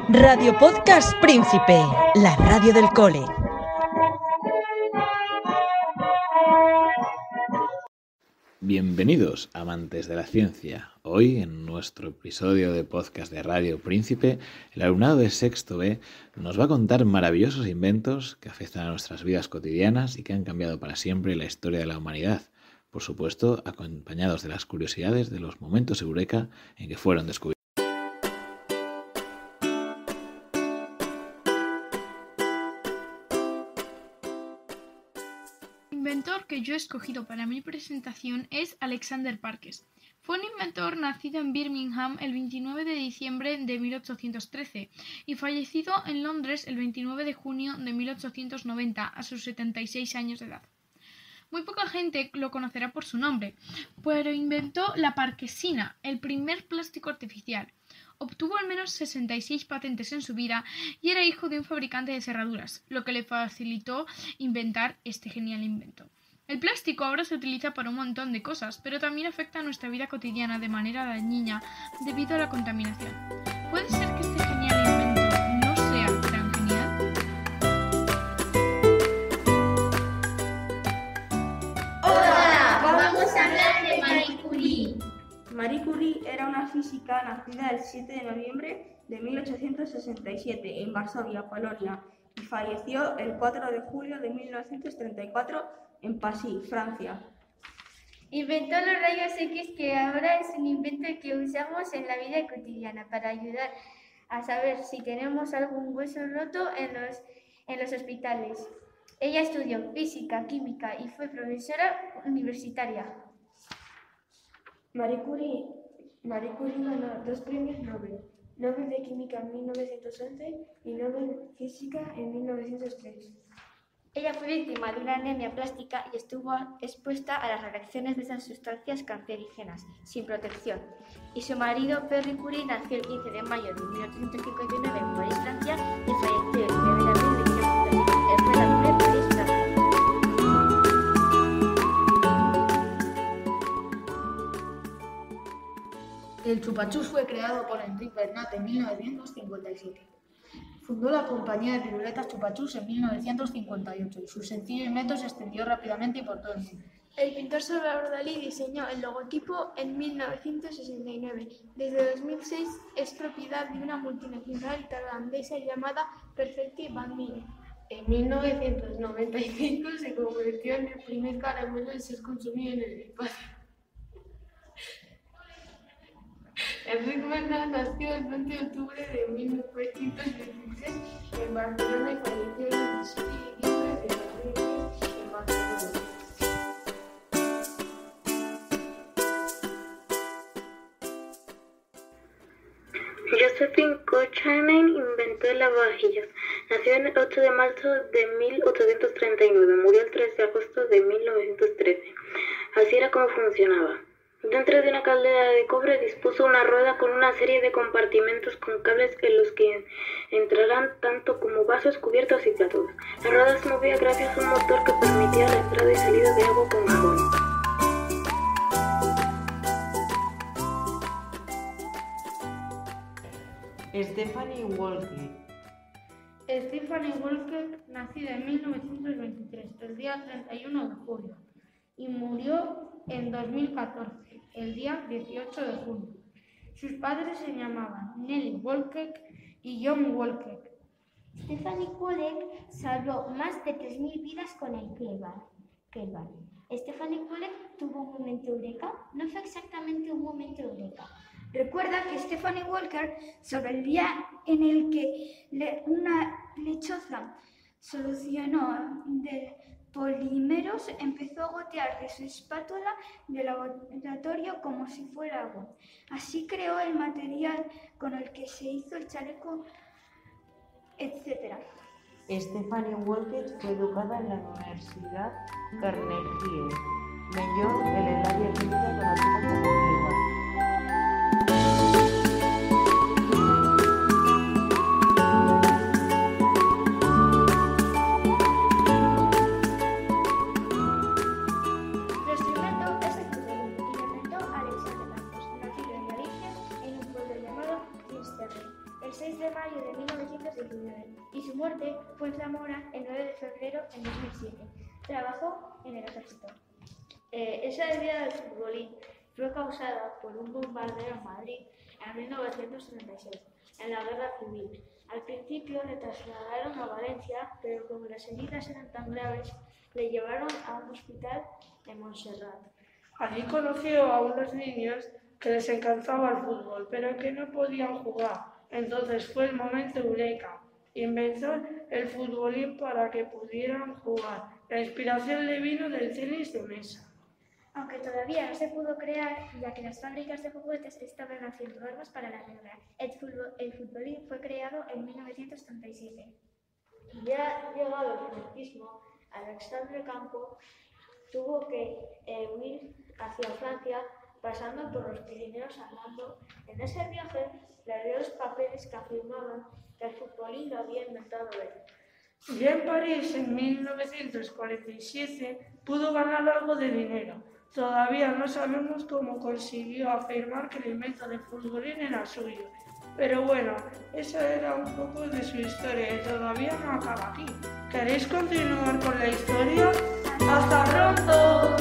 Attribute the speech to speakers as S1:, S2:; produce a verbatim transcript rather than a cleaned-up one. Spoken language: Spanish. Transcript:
S1: Radio Podcast Príncipe, la radio del cole.
S2: Bienvenidos, amantes de la ciencia. Hoy, en nuestro episodio de podcast de Radio Príncipe, el alumnado de sexto B nos va a contar maravillosos inventos que afectan a nuestras vidas cotidianas y que han cambiado para siempre la historia de la humanidad. Por supuesto, acompañados de las curiosidades de los momentos eureka en que fueron descubiertos.
S3: El inventor que yo he escogido para mi presentación es Alexander Parkes. Fue un inventor nacido en Birmingham el veintinueve de diciembre de mil ochocientos trece y fallecido en Londres el veintinueve de junio de mil ochocientos noventa a sus setenta y seis años de edad. Muy poca gente lo conocerá por su nombre, pero inventó la parkesina, el primer plástico artificial. Obtuvo al menos sesenta y seis patentes en su vida y era hijo de un fabricante de cerraduras, lo que le facilitó inventar este genial invento. El plástico ahora se utiliza para un montón de cosas, pero también afecta a nuestra vida cotidiana de manera dañina debido a la contaminación. ¿Puede ser que este genial invento no sea tan genial?
S4: Hola, vamos a hablar de Marie Curie.
S5: Marie Curie era una física nacida el siete de noviembre de mil ochocientos sesenta y siete en Varsovia, Polonia, y falleció el cuatro de julio de mil novecientos treinta y cuatro en Passy, Francia.
S4: Inventó los rayos X, que ahora es un invento que usamos en la vida cotidiana para ayudar a saber si tenemos algún hueso roto en los, en los hospitales. Ella estudió física, química y fue profesora universitaria.
S6: Marie Curie, Marie Curie ganó dos premios Nobel, Nobel de Química en mil novecientos once y Nobel de Física en mil novecientos tres.
S4: Ella fue víctima de una anemia plástica y estuvo expuesta a las reacciones de esas sustancias cancerígenas, sin protección. Y su marido, Pierre Curie, nació el quince de mayo de mil ochocientos cincuenta y nueve en París, Francia, y falleció el nueve de abril de mil novecientos siete en Frankfurt, París, Francia.
S7: El chupachus fue creado por Henri Bernat en mil novecientos cincuenta y siete. Fundó la compañía de piruletas Chupachus en mil novecientos cincuenta y ocho y su sencillo invento se extendió rápidamente por todo el mundo.
S8: El pintor Salvador Dalí diseñó el logotipo en mil novecientos sesenta y nueve. Desde dos mil seis es propiedad de una multinacional tailandesa llamada Perfecti Bambino.
S6: En mil novecientos noventa y cinco se convirtió en el primer caramelo en ser consumido en el espacio. Enric Bernat nació el veinte de octubre de mil novecientos veintitrés en Barcelona y falleció el veintisiete de diciembre de dos mil diez en Barcelona.
S9: Josephine Cochrane inventó el lavavajillas. Nació el ocho de marzo de mil ochocientos treinta y nueve, murió el tres de agosto de mil novecientos trece. Así era como funcionaba. Dentro de una caldera de cobre dispuso una rueda con una serie de compartimentos con cables en los que entrarán tanto como vasos, cubiertos y platos. La rueda se movía gracias a un motor que permitía la entrada y salida de agua con jabón.
S10: Stephanie Wolke.
S3: Stephanie Wolke, nacida en mil novecientos veintitrés, el día treinta y uno de julio, y murió en dos mil catorce, el día dieciocho de junio. Sus padres se llamaban Nelly Wolke y John Wolke.
S11: Stephanie Wolke salvó más de tres mil vidas con el Kevlar. Stephanie Wolke tuvo un momento eureka. No fue exactamente un momento eureka.
S5: Recuerda que Stephanie Wolke, sobre el día en el que le, una lechosa solucionó de polímeros, empezó a gotear de su espátula de laboratorio como si fuera agua. Así creó el material con el que se hizo el chaleco, etcétera.
S10: Stephanie Wolke fue educada en la Universidad Carnegie Mellon en el área química conocida como química.
S8: El seis
S4: seis de mayo de mil novecientos diecinueve y su muerte fue en Zamora el nueve de febrero de dos mil siete. Trabajó en el ejército.
S12: Eh, esa idea del futbolín fue causada por un bombardeo en Madrid en mil novecientos treinta y seis, en la Guerra Civil. Al principio le trasladaron a Valencia, pero como las heridas eran tan graves, le llevaron a un hospital en Montserrat.
S6: Allí conoció a unos niños que les encantaba el fútbol, pero que no podían jugar. Entonces fue el momento eureka. Inventó el futbolín para que pudieran jugar. La inspiración le vino del tenis de mesa.
S4: Aunque todavía no se pudo crear, ya que las fábricas de juguetes estaban haciendo armas para la guerra, el, futbol, el futbolín fue creado en mil novecientos treinta y siete.
S12: Ya llegado el franquismo, Alexandre Campo tuvo que eh, huir hacia Francia, pasando por los Pirineos andando. En ese viaje le dio los papeles que afirmaban que el futbolín lo había inventado él.
S6: Ya en París, en mil novecientos cuarenta y siete, pudo ganar algo de dinero. Todavía no sabemos cómo consiguió afirmar que el invento del futbolín era suyo. Pero bueno, esa era un poco de su historia y todavía no acaba aquí. ¿Queréis continuar con la historia? ¡Hasta pronto!